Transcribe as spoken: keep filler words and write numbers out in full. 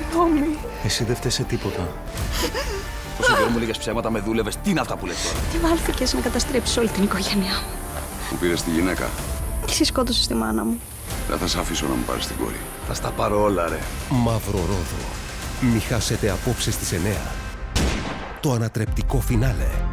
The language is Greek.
Συγγνώμη. Εσύ δεν φταίς σε τίποτα. Όσο καιρό μου λέγες ψέματα, με δούλευες. Τι είναι αυτά που λες τώρα? Τι βάλθηκες να καταστρέψεις όλη την οικογένειά μου. Μου πήρες τη γυναίκα. Εσύ σκότωσες τη μάνα μου. Δεν θα σε αφήσω να μου πάρεις την κόρη. Θα στα πάρω όλα, ρε. Μαύρο Ρόδο. Μη χάσετε απόψε στις εννιά. Το ανατρεπτικό φινάλε.